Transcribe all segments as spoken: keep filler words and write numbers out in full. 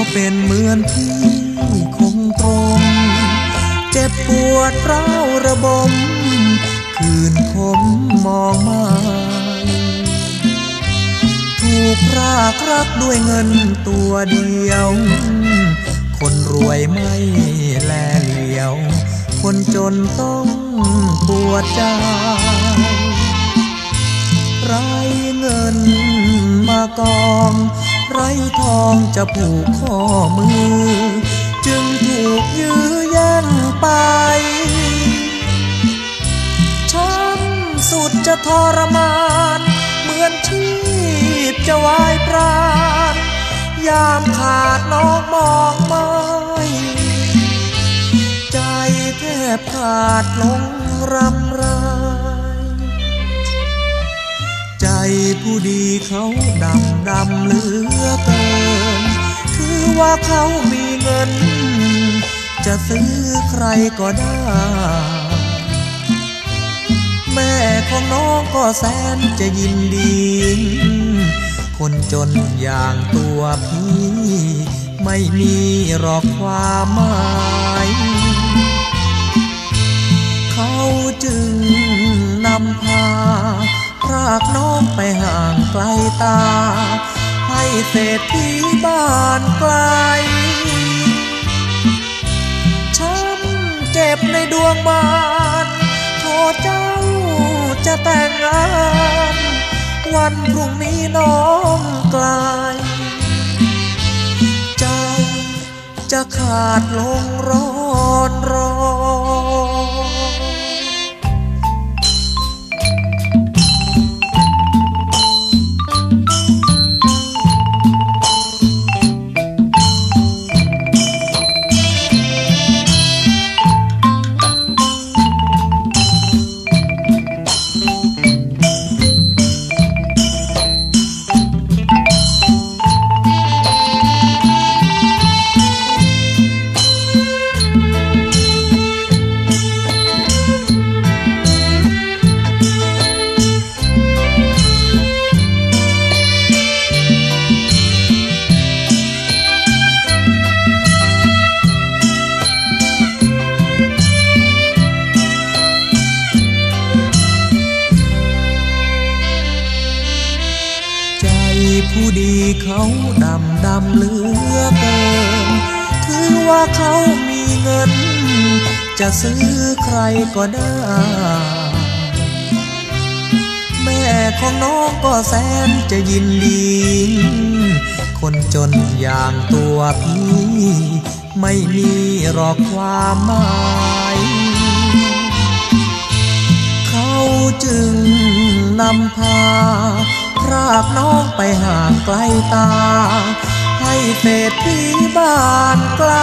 เป็นเหมือนที่คงตรงเจ็บปวดร้าวระบมคืนผมมองมาถูกพรากรักด้วยเงินตัวเดียวคนรวยไม่แลเหลียวคนจนต้องปวดใจไร้เงินมากองไร้ทองจะผูกข้อมือจึงถูกยื้อแย่งไปช้ำสุดจะทรมานเหมือนชีพจะวายปราณยามขาดน้องมองไม่ใจแทบขาดลงรำไรใจผู้ดีเขาดำดำเหลือเกินคือว่าเขามีเงินจะซื้อใครก็ได้แม่ของน้องก็แสนจะยินดีคนจนอย่างตัวพี่ไม่มีหรอกความหมายเขาจึงนำพาพรากน้องไปห่างไกลตาให้เศรษฐีบ้านไกลช้ำเจ็บในดวงบานโทษเจ้าจะแต่งงานวันพรุ่งนี้น้องไกลใจจะขาดลงร้อนร้อนผู้ดีเขาดำดำเหลือเกินถือว่าเขามีเงินจะซื้อใครก็ได้แม่ของน้องก็แสนจะยินดีคนจนอย่างตัวพี่ไม่มีหรอกความหมายเขาจึงนำพาพรากน้องไปห่างไกลตาให้เศรษฐีบ้านไกล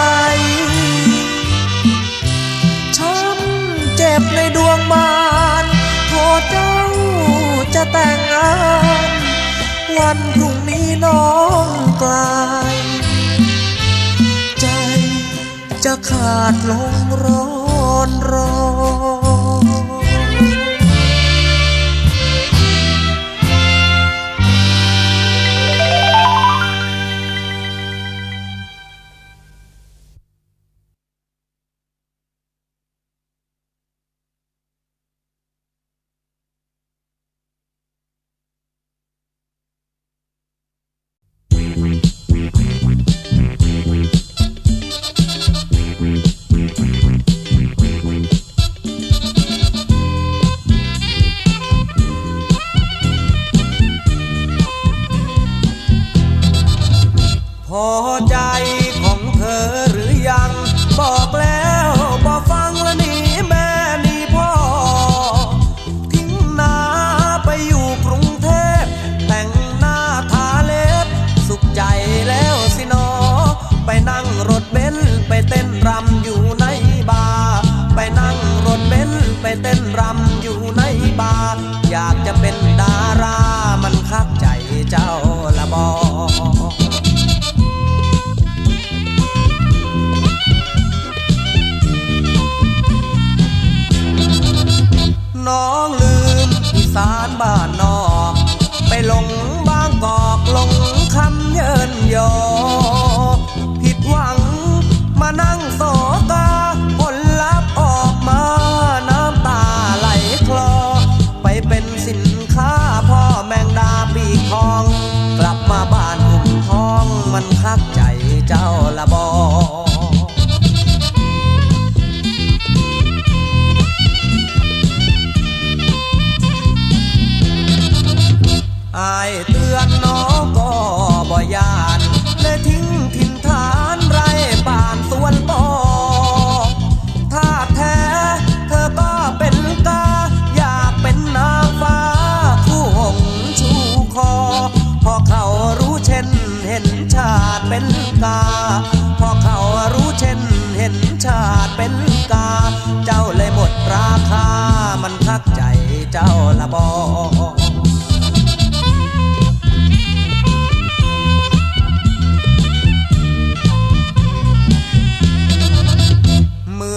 ช้ำเจ็บในดวงบานโทษเจ้าจะแต่งงานวันพรุ่งนี้น้องไกลใจจะขาดลงร้อนร้อน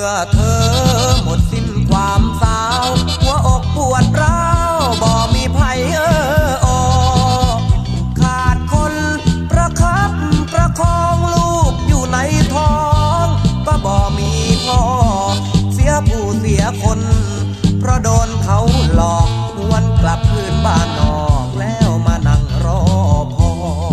อเธอหมดสิ้นความสาวหัวอกปวดร้าวบ่มีไผเอออขาดคนประคับประคองลูกอยู่ในท้องก็บ่มีพ่อเสียผู้เสียคนเพราะโดนเขาหลอกวนกลับคืนบ้านนอกแล้วมานั่งรอพ่อ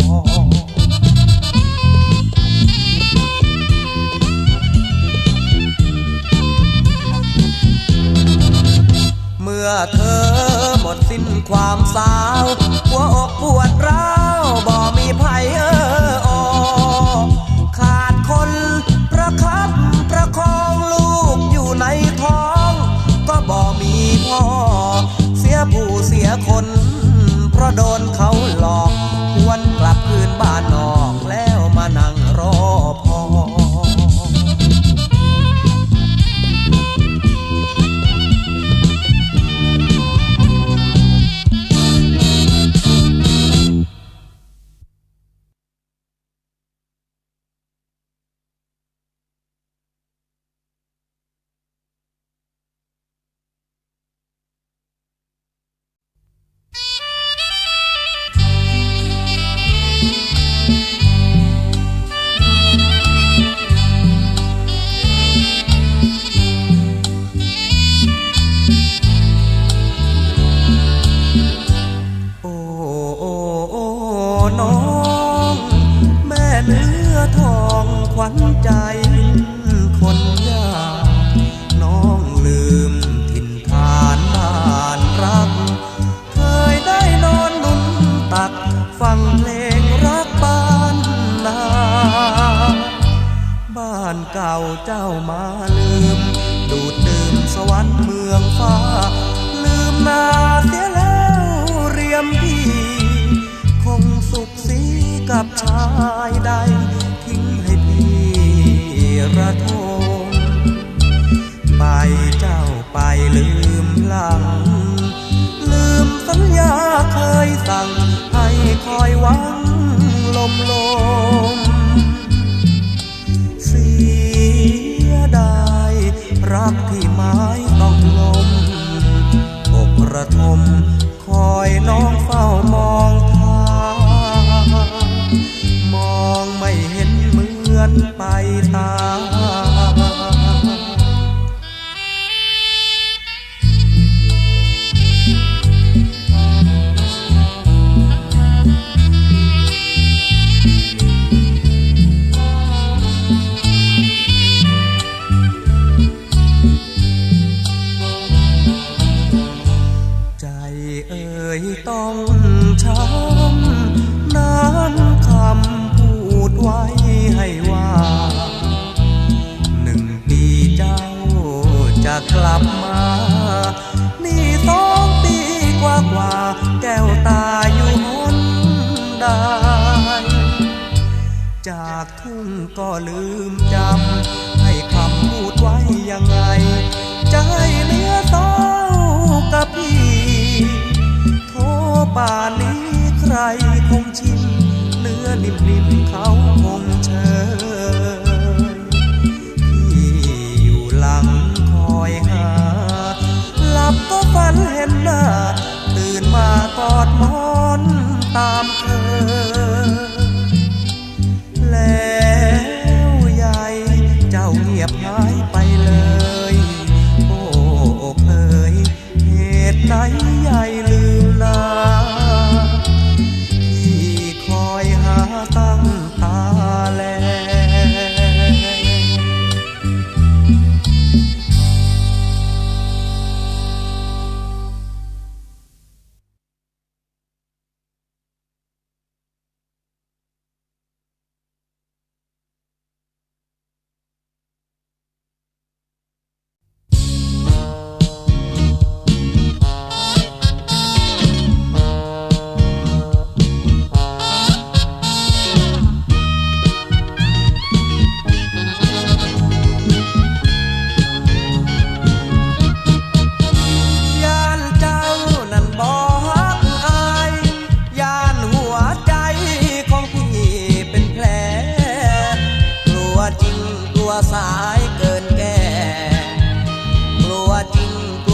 เมื่อเธอหมดสิ้นความสาวหัวอกปวดร้าวบ่มีไผเอออขาดคนประคับประคองลูกอยู่ในท้องก็บ่มีพ่อเสียผู้เสียคนเพราะโดนเขาหลอกวนกลับคืนบ้านนอกแล้วมานั่งรอพ่อใจคนยากน้องลืมถิ่นฐานบ้านรักเคยได้นอนนุ่นตักฟังเพลงรักบ้านนาบ้านเก่าเจ้ามาลืมดูดดื่มสวรรค์เมืองฟ้าลืมนาเสียแล้วเรียมพี่คงสุขสีกับชายใดทิ้งให้พี่ระทมไปเจ้าไปลืมหลังลืมสัญญาเคยสั่งให้คอยหวังลมลมเสียดายรักที่ไม้ต้องลมอกระทมคอยน้องเฝ้ามองทางมองไม่เห็นเหมือนไปตาใจเอ่ยต้องช้ำน้ำคำพูดไว้ให้ว่าหนึ่งปีเจ้าจะกลับมานี่สองปีกว่ากว่าแก้วตาอยู่หนใดจากทุ่งก็ลืมจำให้คำพูดไว้ยังไงจะให้เหลือเศร้ากับพี่โทป่านนี้ใครคงชินเนื้อนิ่มๆเขาคงเชยพี่อยู่หลังคอยหาหลับก็ฝันเห็นหน้าตื่นมากอดหมอนตามเคยแล้วใหญ่เจ้าเงียบหายไปเลยโอ้อกเอ๋ยเหตุไหนใหญ่ลืมนาที่คอยหาตั้งตาแลสายเกินแก่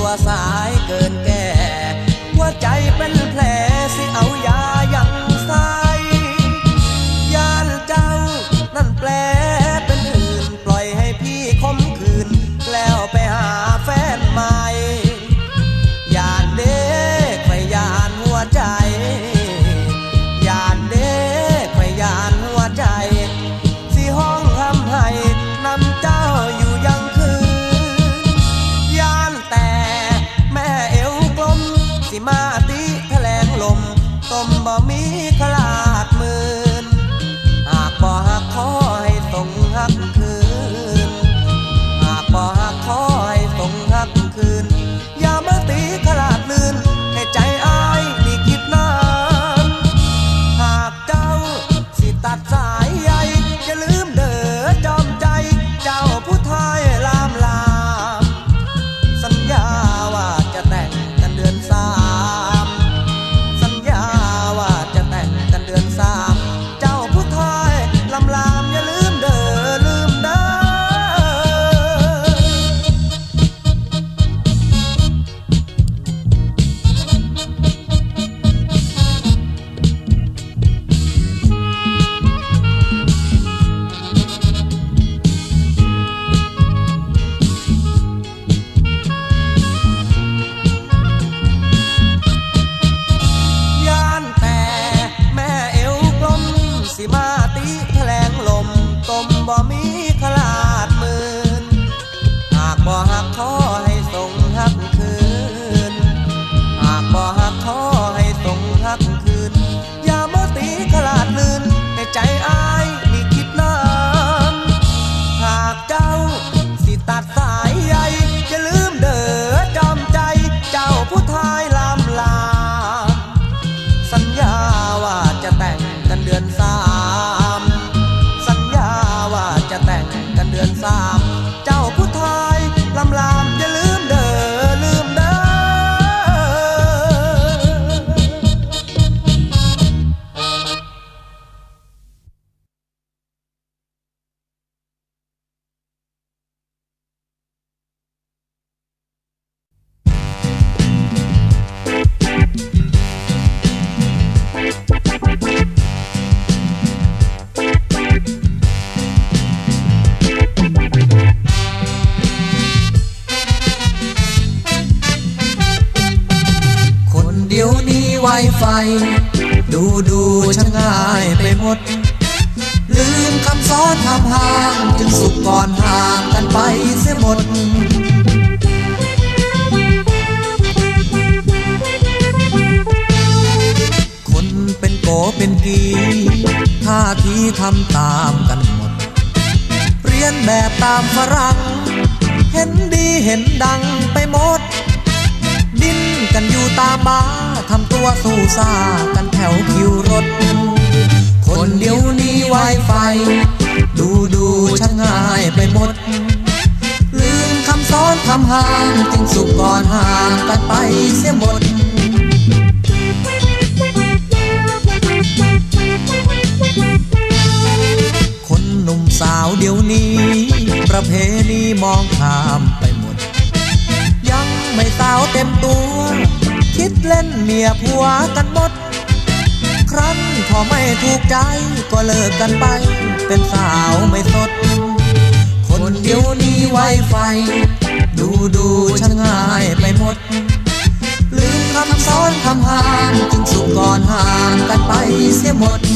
ตัวสายเกินแก่หัวใจเป็นแผลสิเอายายังใส่ยานเจ้านั่นแปลเป็นอื่นปล่อยให้พี่คมคืนแล้วไปหาแฟนใหม่ยานเด้ไขว่ยานหัวใจยานเด้ไขว่ยานหัวใจสิห้องทำให้นำเจ้าอยู่ยังคืนยานแต่แม่เอวกลมสิมาติแถลงลมต้มบ่มีขลาดมืนหากบ่หักขอให้ส่งหักคืนหากบ่หักขอให้ส่งหักคืนอย่ามาตีขลาดลื่นให้ใจอ้ายนี่คิดนานหากเจ้าสิตัดสายใยอย่าลืมเด้อจอมใจเจ้าผู้ไทยลามลามสัญญาว่าจะแต่งกันเดือนสามสัญญาว่าจะแต่งกันเดือนสามเจ้าผู้ไทยลำลามอย่าลืมเด้อลืมเด้อยานแต่แม่เอวกลมสิมาติแถลงลมต้มบ่มีขลาดมืนหากบ่หักขอให้ส่งหักคืนหากบ่หักขอให้ส่งหักคืนอย่ามาตีขลาดลื่นให้ใจอ้ายนี่คิดนานหากเจ้าสิตัดสายใยอย่าลืมเด้อจอมใจเจ้าผู้ไทยลำลามสัญญาว่าจะแต่งกันเดือนสามสัญญาว่าจะแต่งกันเดือนสามเจ้าผู้ไทยลำลามอย่าลืมเด้อลืมเด้อ ดี๋ยวนี้ไวไฟดูดูช่างง่ายไปหมดลืมคำสอนทำห่างจึงสุขก่อนห่างกันไปเสียหมดคนเป็นโกเป็นกีท่าทีทำตามกันหมดเรียนแบบตามฝรั่งเห็นดีเห็นดังไปหมดดิ้นกันอยู่ตามบ้าทำตัวสู้ซ่ากันแถวคิวรถคนเดียวนี้ไวไฟดูดูช่างง่ายไปหมดลืมคำสอนทำห่างจึงสุขก่อนห่างกันไปเสียหมดคนหนุ่มสาวเดี๋ยวนี้ประเพณีมองข้ามไปหมดยังไม่สาวเต็มตัวคิดเล่นเมียผัวกันหมดครั้นพอไม่ถูกใจก็เลิกกันไปเป็นสาวไม่สดคนเดียวนี้ไวไฟดูดูช่างง่ายไปหมดลืมคำสอนคำห่างจึงสุขก่อนห่างกันไปเสียหมด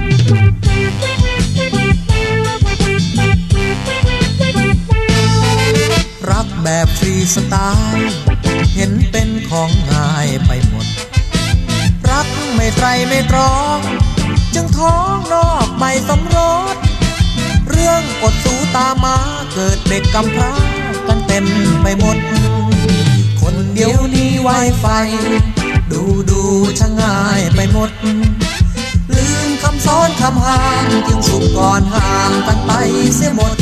รักแบบฟรีสไตล์เห็นเป็นของง่ายไปหมดรักไม่ไตรไม่ตรองจึงท้องนอกไม่สมรสเรื่องอดสู้ตามมาเกิดเด็กกำพร้ากันเต็มไปหมดคนเดียวนี้ไวไฟดูดูช่างง่ายไปหมดลืมคำสอนคำห่างจึงสุขก่อนห่างกันไปเสียหมด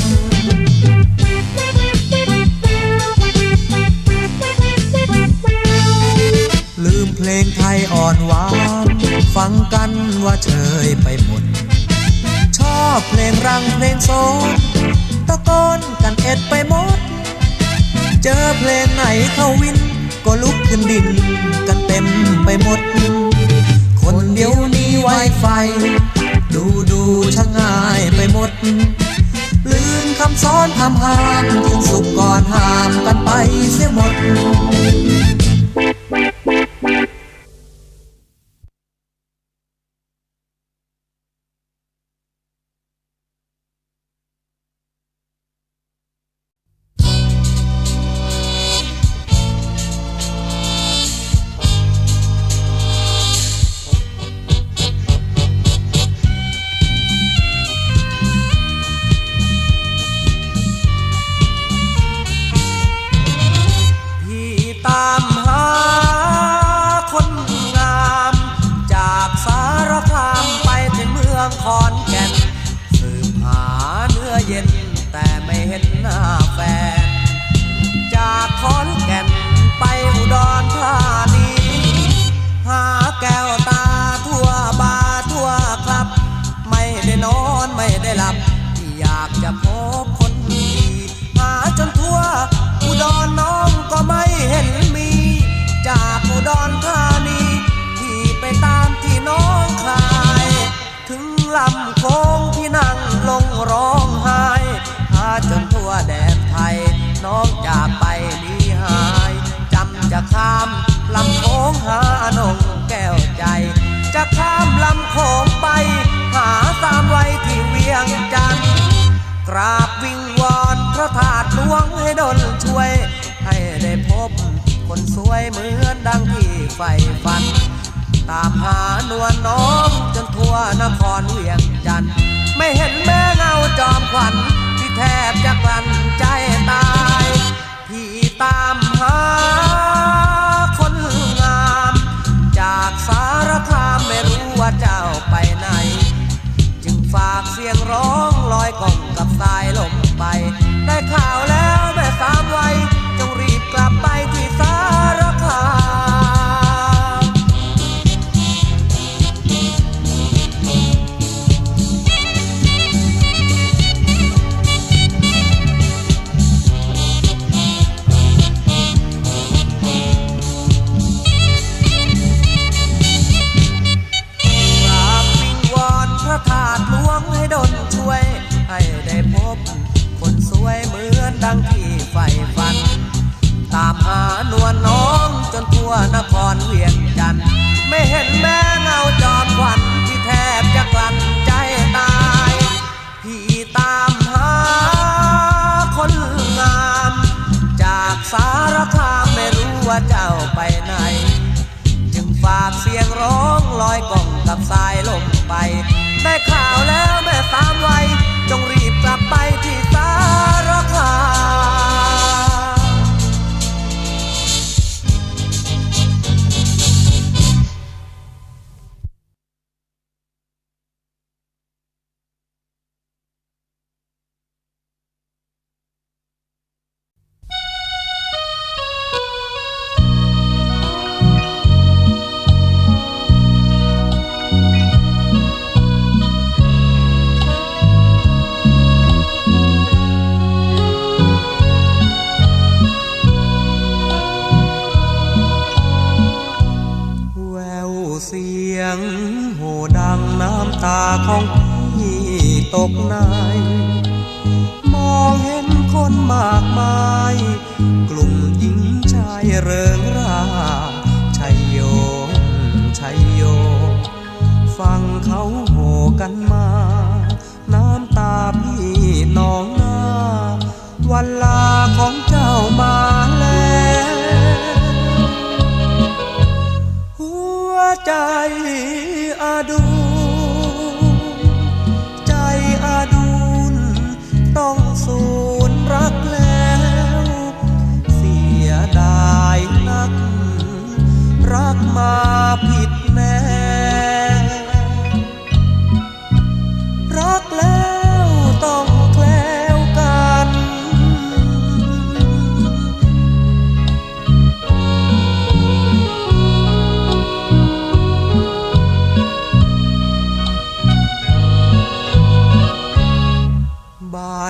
ลืมเพลงไทยอ่อนหวานฟังกันว่าเชยไปหมดชอบเพลงรังเพลงโซนตะโกนกันเอ็ดไปหมดเจอเพลงไหนเข้าวินก็ลุกขึ้นดินกันเต็มไปหมดคนเดียวนี้ไวไฟดูดูช่างง่ายไปหมดลืมคำสอนทำห้ามทิ้งสุขก่อนห้ามกันไปเสียหมด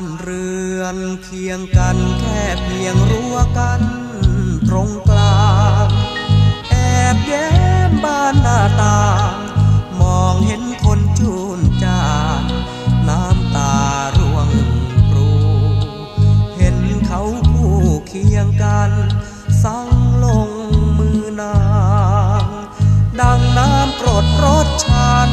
เคียงกันแค่เพียงรั้วกันตรงกลางแย้มบานหน้าต่างมองเห็นคนจูนจานน้ำตาร่วงปรูเห็นเขาคู่เคียงกันสั่งลงมือนางดังน้ำกรดรสฉัน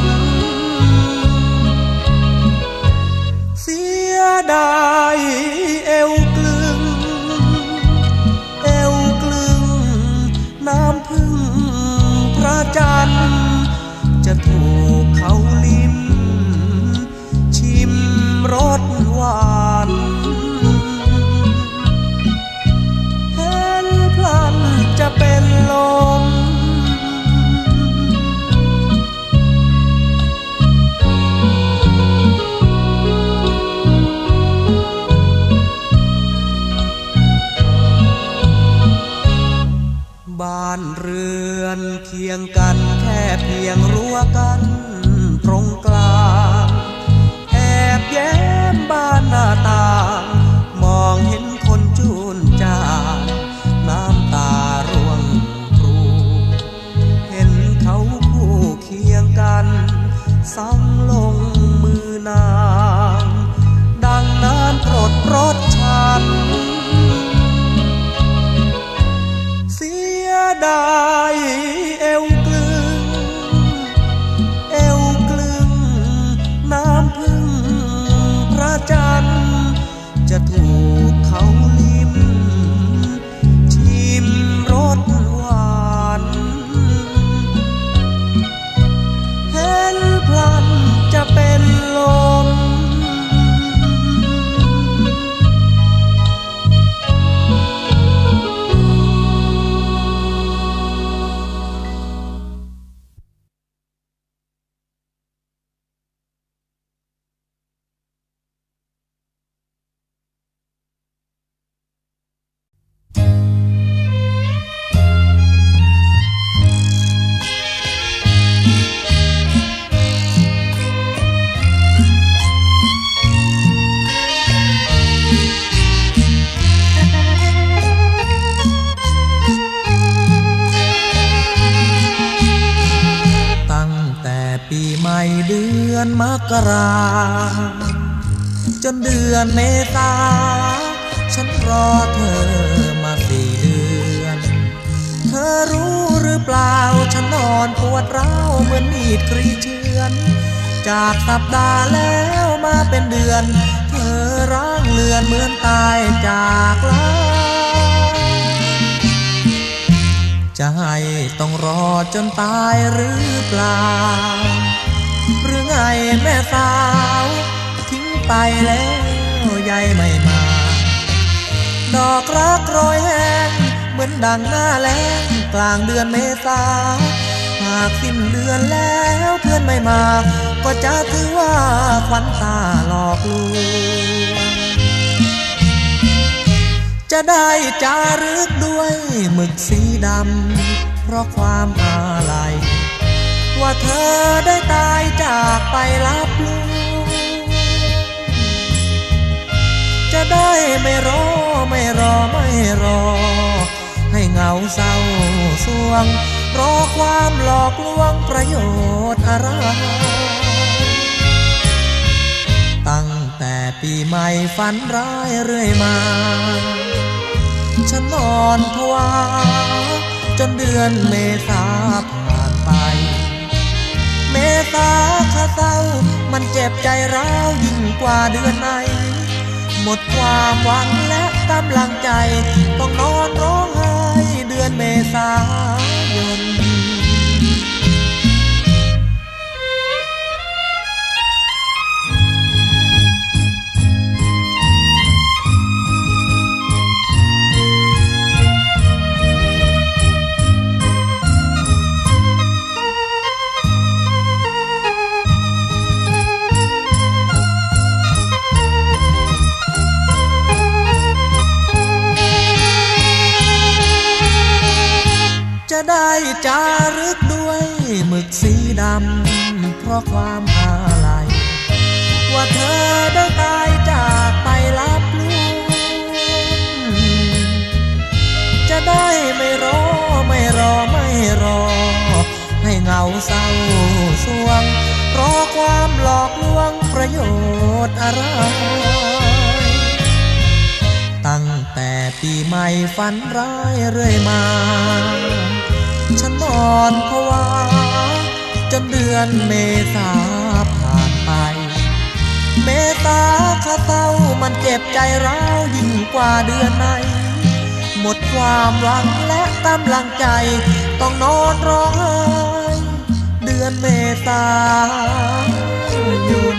เสียดายเอวกลึงเอวกลึงน้ำพึ่งพระจันทร์จะถูกเขาลิ้มชิมรสหวานเห็นพลันจะเป็นลมบ้านเรือนเคียงกันแค่เพียงรั้วกันตรงกลางแอบแย้มบ้านหน้าต่างมองเห็นคนจูนจานน้ำตาร่วงปรูเห็นเขาคู่เคียงกันสั่งลงมือนางดังน้ำกรดรสฉันเสียดายเอวกลึงเอวกลึงน้ำพึ่งพระจันทร์จะถูกเขาลิ้มชิมรสหวานเห็นพลันจะเป็นลมปีใหม่เดือนมกราจนเดือนเมษาฉันรอเธอมาสี่เดือนเธอรู้หรือเปล่าฉันนอนปวดร้าวเหมือนมีดกรีดเฉือนจากสัปดาห์แล้วมาเป็นเดือนเธอร่างเลือนเหมือนตายจากลาจะให้ต้องรอจนตายหรือเปล่าหรือไงแม่สาวทิ้งไปแล้วใยไม่มาดอกรักโรยแห้งเหมือนดังหน้าแล้งกลางเดือนเมษาหากสิ้นเดือนแล้วเพื่อนไม่มาก็จะถือว่าขวัญตาหลอกลวงจะได้จารึกด้วยหมึกสีดำเพราะความอาลัยว่าเธอได้ตายจากไปลับลูจะได้ไม่รอไม่รอไม่รอให้เหงาเศร้าสวงรอความหลอกลวงประโยชน์อะไรตั้งแต่ปีใหม่ฝันร้ายเรื่อยมาฉันนอนภาวะจนเดือนเมษาผ่านไปเมษาข้าเศร้ามันเจ็บใจร้าวยิ่งกว่าเดือนไหนหมดความหวังและกำลังใจต้องนอนร้องไห้เดือนเมษายนจะได้จารึกด้วยหมึกสีดำเพราะความอาลัยว่าเธอได้ตายจากไปลับลูจะได้ไม่รอไม่รอไม่รอเศร้าสวงเพราะความหลอกลวงประโยชน์อะไรตั้งแต่ปีใหม่ฝันร้ายเรื่อยมาฉันนอนภาวะจนเดือนเมษาผ่านไปเมษาข้าเศร้ามันเจ็บใจร้าวยิ่งกว่าเดือนไหนหมดความหวังและกำลังใจต้องนอนร้องไห้เดือนเมษายน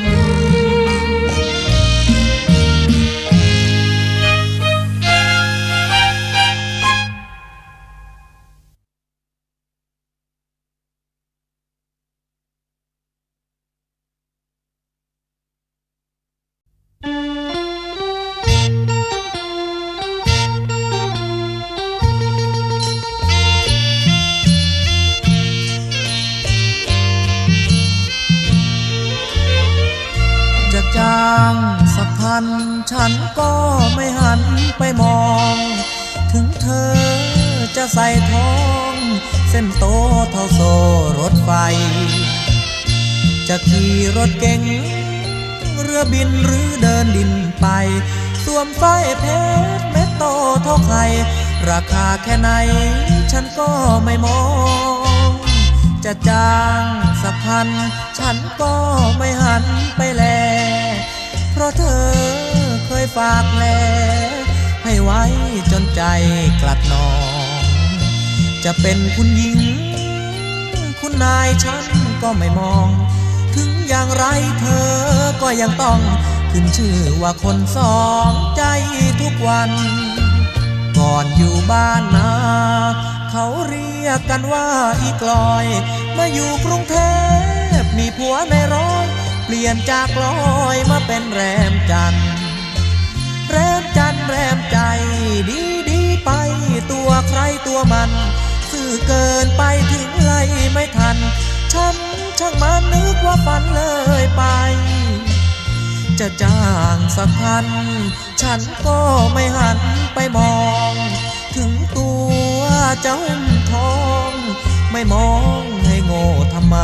จ้างสักพันฉันก็ไม่หันไปมองถึงเธอจะใส่ทองเส้นโตเท่าโซ่รถไฟจะขี่รถเก๋งเรือบินหรือเดินดินไปสวมสร้อยเพชรเม็ดโตเท่าไข่ราคาแค่ไหนฉันก็ไม่มองจะจ้างสักพันฉันก็ไม่หันไปแลเพราะเธอเคยฝากแลให้ไว้จนใจกลัดนองจะเป็นคุณหญิงคุณนายฉันก็ไม่มองถึงอย่างไรเธอก็ยังต้องขึ้นชื่อว่าคนสองใจทุกวันก่อนอยู่บ้านนาเขาเรียกกันว่าอีกลอยมาอยู่กรุงเทพมีผัวในร้อยเปลี่ยนจากลอยมาเป็นแรมจันทร์แรมจันทร์แรมใจดีดีไปตัวใครตัวมันซื่อเกินไปถึงไล่ไม่ทันฉันช่างมันนึกว่าฝันเลยไปจะจ้างสักพันฉันก็ไม่หันไปมองถึงตัวเจ้าทองไม่มองให้โง่ทำไม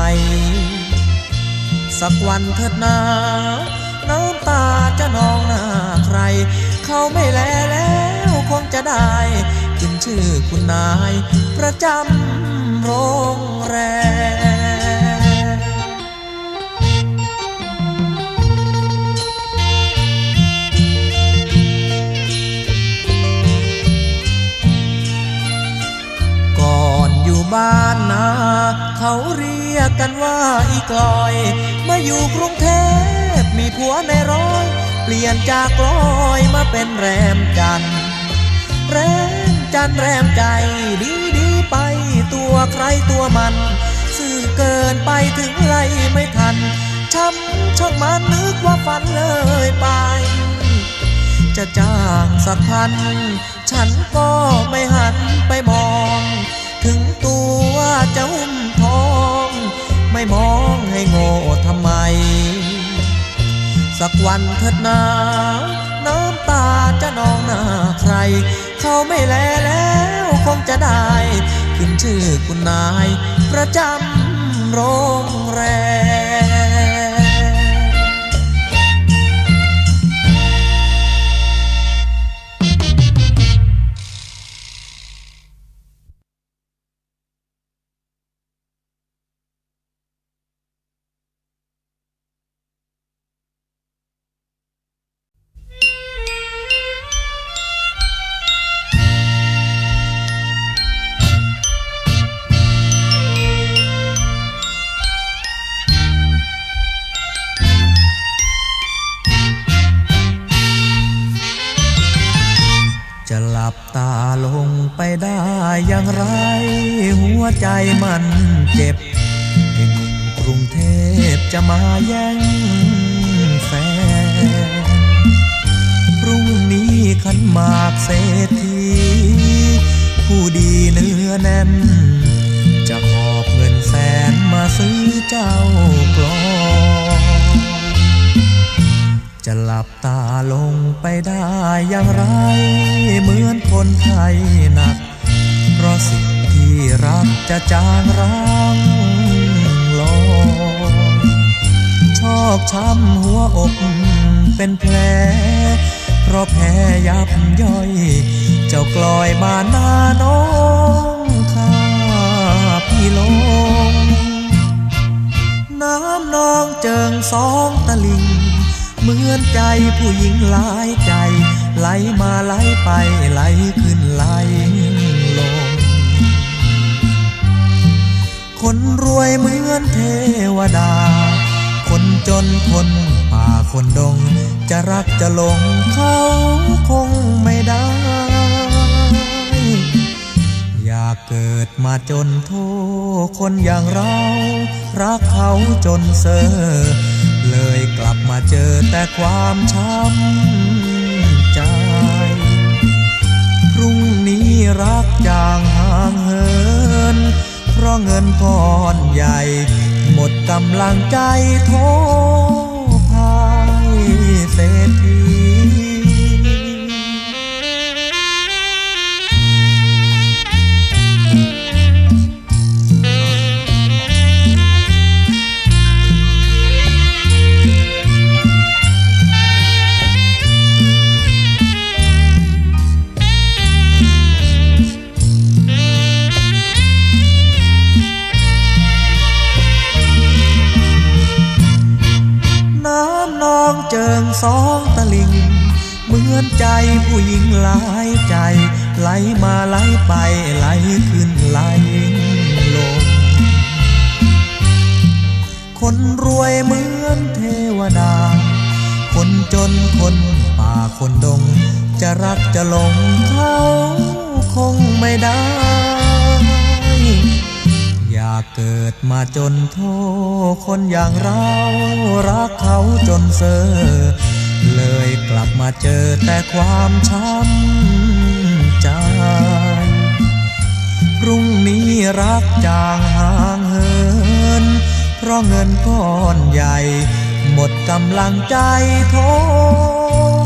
สักวันเถิดนาน้ำตาจะนองหน้าใครเขาไม่แลแล้วคงจะได้ขึ้นชื่อคุณนายประจำโรงแรมก่อนอยู่บ้านนาเขาเรียกกันว่าอีกลอยมาอยู่กรุงเทพมีผัวในร้อยเปลี่ยนจากลอยมาเป็นแรมจันทร์แรมจันทร์แรมใจดีดีไปตัวใครตัวมันซื่อเกินไปถึงไล่ไม่ทันช้ำช่างมันนึกว่าฝันเลยไปจะจ้างสักพันฉันก็ไม่หันไปมองถึงตัวเจ้าทองไม่มองให้โง่ทำไมสักวันเถิดนาน้ำตาจะนองหน้าใครเขาไม่แลแล้วคงจะได้ขึ้นชื่อคุณนายประจำโรงแรมจะหลับตาลงไปได้อย่างไรหัวใจมันเจ็บไอ้หนุ่มกรุงเทพจะมาแย่งแฟนพรุ่งนี้ขันหมากเศรษฐีผู้ดีเนื้อแน่นจะหอบเงินแสนมาซื้อเจ้ากลองจะหลับตาลงไปได้อย่างไรเหมือนคนไทยหนักเพราะสิ่งที่รักจะจางร้างอกช้ำหัวอกเป็นแผลเพราะแพ้ยับย่อยเจ้ากลอยบานหน้าน้องข้าพี่ลงน้ำนองเจิงสองตะลิงเหมือนใจผู้หญิงหลายใจไหลมาไหลไปไหลขึ้นไหลลงคนรวยเหมือนเทวดาคนจนคนป่าคนดงจะรักจะหลงเขาคงไม่ได้อยากเกิดมาจนโทษคนอย่างเรารักเขาจนเซ่อเลยกลับมาเจอแต่ความช้ำใจพรุ่งนี้รักจางห่างเหินเพราะเงินก้อนใหญ่หมดกำลังใจโทพายเศรษฐีเจิงสองตะลิงเหมือนใจผู้หญิงหลายใจไหลมาไหลไปไหลขึ้นไหลลงคนรวยเหมือนเทวดาคนจนคนป่าคนดงจะรักจะหลงเขาคงไม่ได้อยากเกิดมาจนโทษคนอย่างเรารักเขาจนเซ่อเลยกลับมาเจอแต่ความช้ำใจพรุ่งนี้รักจางห่างเหินเพราะเงินก้อนใหญ่หมดกำลังใจโท